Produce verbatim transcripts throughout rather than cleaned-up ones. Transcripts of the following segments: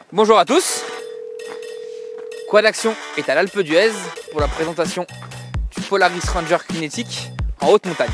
Bonjour à tous. Quad Action est à l'Alpe d'Huez pour la présentation du Polaris Ranger Kinetic en haute montagne.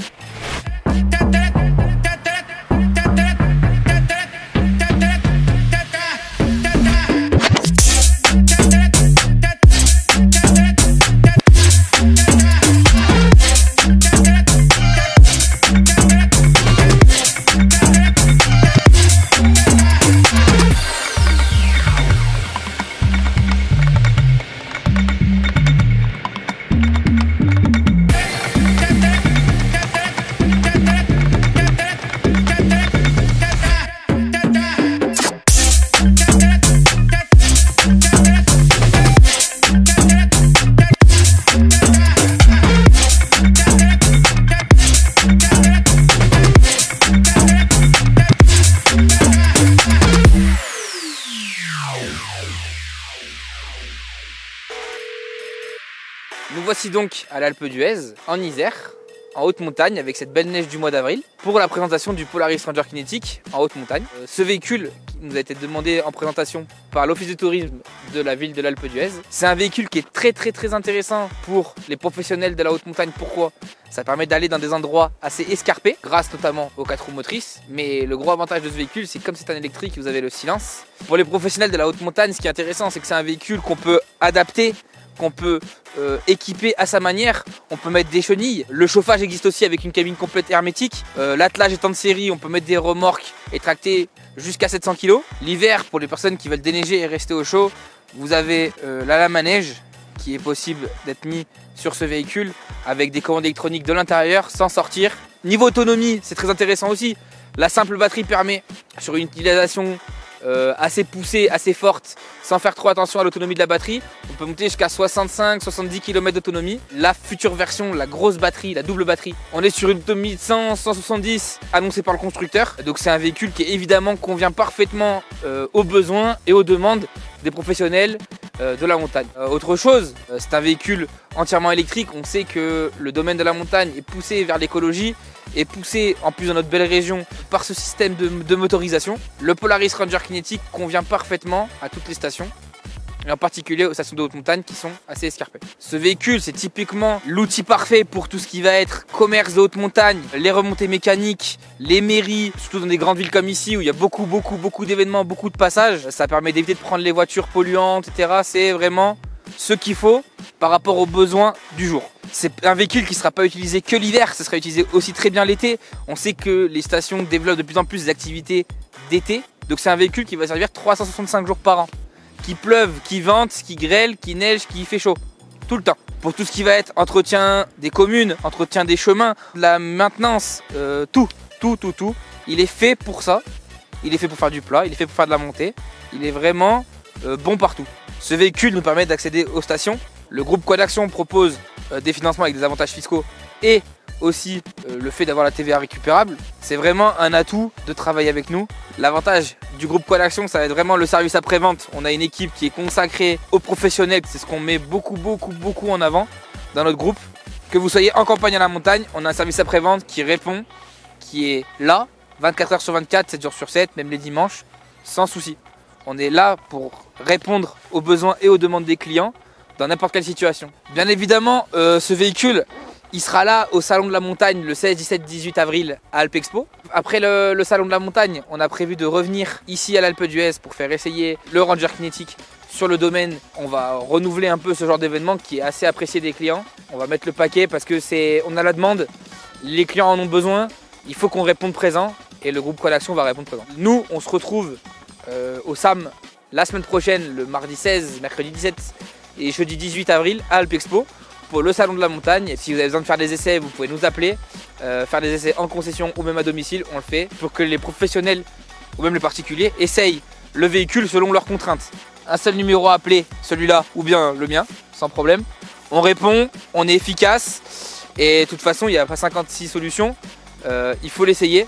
Nous voici donc à l'Alpe d'Huez, en Isère, en haute montagne, avec cette belle neige du mois d'avril, pour la présentation du Polaris Ranger Kinetic en haute montagne. Euh, ce véhicule qui nous a été demandé en présentation par l'office de tourisme de la ville de l'Alpe d'Huez, c'est un véhicule qui est très très très intéressant pour les professionnels de la haute montagne. Pourquoi? Ça permet d'aller dans des endroits assez escarpés, grâce notamment aux quatre roues motrices. Mais le gros avantage de ce véhicule, c'est que comme c'est un électrique, vous avez le silence. Pour les professionnels de la haute montagne, ce qui est intéressant, c'est que c'est un véhicule qu'on peut adapter, qu'on peut euh, équiper à sa manière. On peut mettre des chenilles. Le chauffage existe aussi avec une cabine complète hermétique. Euh, L'attelage étant de série, on peut mettre des remorques et tracter jusqu'à sept cents kilos. L'hiver, pour les personnes qui veulent déneiger et rester au chaud, vous avez euh, la lame à neige qui est possible d'être mis sur ce véhicule avec des commandes électroniques de l'intérieur sans sortir. Niveau autonomie, c'est très intéressant aussi. La simple batterie permet, sur une utilisation Euh, assez poussée, assez forte, sans faire trop attention à l'autonomie de la batterie, on peut monter jusqu'à soixante-cinq à soixante-dix kilomètres d'autonomie. La future version, la grosse batterie, la double batterie, on est sur une autonomie de cent à cent soixante-dix annoncée par le constructeur. Donc c'est un véhicule qui évidemment convient parfaitement euh, aux besoins et aux demandes des professionnels euh, de la montagne. Euh, autre chose, euh, c'est un véhicule entièrement électrique. On sait que le domaine de la montagne est poussé vers l'écologie et poussé en plus dans notre belle région par ce système de, de motorisation. Le Polaris Ranger Kinetic convient parfaitement à toutes les stations, et en particulier aux stations de haute montagne qui sont assez escarpées. Ce véhicule, c'est typiquement l'outil parfait pour tout ce qui va être commerce de haute montagne, les remontées mécaniques, les mairies, surtout dans des grandes villes comme ici où il y a beaucoup, beaucoup, beaucoup d'événements, beaucoup de passages. Ça permet d'éviter de prendre les voitures polluantes, et cetera. C'est vraiment ce qu'il faut par rapport aux besoins du jour. C'est un véhicule qui ne sera pas utilisé que l'hiver, ça sera utilisé aussi très bien l'été. On sait que les stations développent de plus en plus des activités d'été. Donc c'est un véhicule qui va servir trois cent soixante-cinq jours par an. Qu'il pleuve, qu'il vente, qu'il grêle, qu'il neige, qu'il fait chaud. Tout le temps. Pour tout ce qui va être entretien des communes, entretien des chemins, la maintenance, euh, tout, tout, tout, tout. Il est fait pour ça. Il est fait pour faire du plat, il est fait pour faire de la montée. Il est vraiment euh, bon partout. Ce véhicule nous permet d'accéder aux stations. Le groupe Quad Action propose euh, des financements avec des avantages fiscaux et aussi euh, le fait d'avoir la T V A récupérable. C'est vraiment un atout de travailler avec nous. L'avantage du groupe Quad Action, ça va être vraiment le service après-vente. On a une équipe qui est consacrée aux professionnels. C'est ce qu'on met beaucoup, beaucoup, beaucoup en avant dans notre groupe. Que vous soyez en campagne à la montagne, on a un service après-vente qui répond, qui est là, vingt-quatre heures sur vingt-quatre, sept jours sur sept, même les dimanches, sans souci. On est là pour répondre aux besoins et aux demandes des clients dans n'importe quelle situation. Bien évidemment, euh, ce véhicule, il sera là au Salon de la Montagne le seize, dix-sept, dix-huit avril à Alpe Expo. Après le, le Salon de la Montagne, on a prévu de revenir ici à l'Alpe d'Huez pour faire essayer le Ranger Kinetic sur le domaine. On va renouveler un peu ce genre d'événement qui est assez apprécié des clients. On va mettre le paquet parce que c'est, on a la demande, les clients en ont besoin, il faut qu'on réponde présent et le groupe Quad Action va répondre présent. Nous, on se retrouve euh, au S A M la semaine prochaine, le mardi seize, mercredi dix-sept et jeudi dix-huit avril à Alpe Expo pour le Salon de la Montagne. Et si vous avez besoin de faire des essais, vous pouvez nous appeler, euh, faire des essais en concession ou même à domicile, on le fait pour que les professionnels ou même les particuliers essayent le véhicule selon leurs contraintes. Un seul numéro à appeler, celui-là ou bien le mien, sans problème. On répond, on est efficace et de toute façon il n'y a pas cinquante-six solutions, euh, il faut l'essayer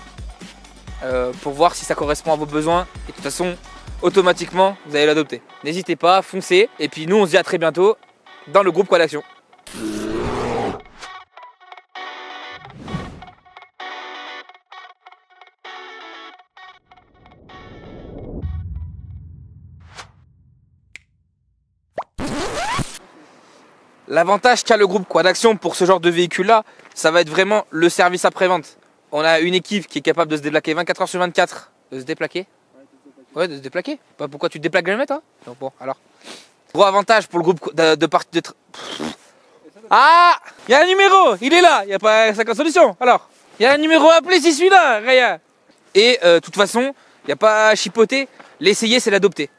euh, pour voir si ça correspond à vos besoins et de toute façon automatiquement vous allez l'adopter. N'hésitez pas, foncez et puis nous on se dit à très bientôt dans le groupe Quad Action. L'avantage qu'a le groupe Quad Action pour ce genre de véhicule là, ça va être vraiment le service après-vente. On a une équipe qui est capable de se déplaquer vingt-quatre heures sur vingt-quatre. De se déplaquer? Ouais, de se déplaquer. Bah, pourquoi tu te déplaques jamais toi? Donc bon, alors. Gros avantage pour le groupe de, de partie de... Ah, il y a un numéro, il est là, il n'y a pas cinquante solutions. Alors, il y a un numéro à appeler, c'est celui-là, Raya. Et de euh, toute façon, il n'y a pas à chipoter, l'essayer c'est l'adopter.